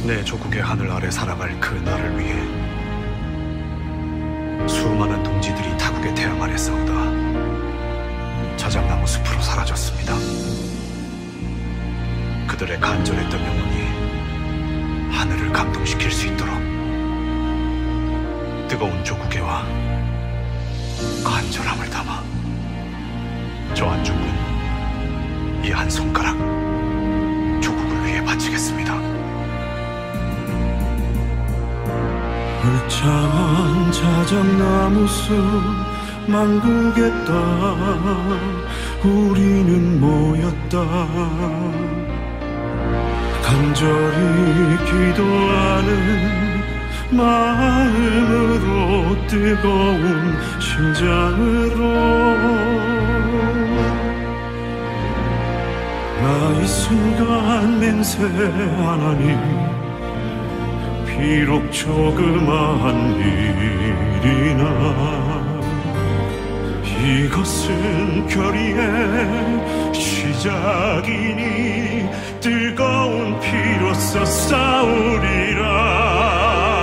내 조국의 하늘 아래 살아갈 그 나를 위해 수많은 동지들이 타국의 태양 아래 싸우다 자작나무 숲으로 사라졌습니다. 그들의 간절했던 영혼이 하늘을 감동시킬 수 있도록 뜨거운 조국애와 간절함을 담아 저 안중근 이 한 손가락 조국을 위해 바치겠습니다. 울창한 자작나무 숲 만국의 땅 우리는 모였다. 간절히 기도하는 마음으로 뜨거운 심장으로 나 이 순간 맹세 하나님 비록 조그마한 일이나 이것은 결의의 시작이니 뜨거운 피로써 싸우리라.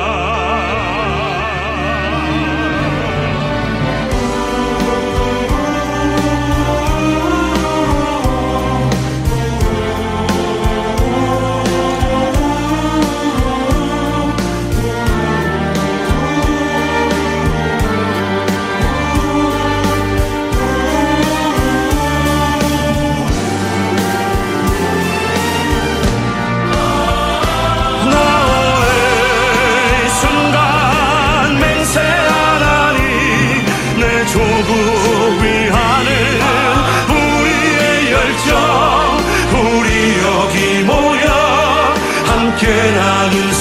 조국 위하는 우리의 열정 우리 여기 모여 함께 나눈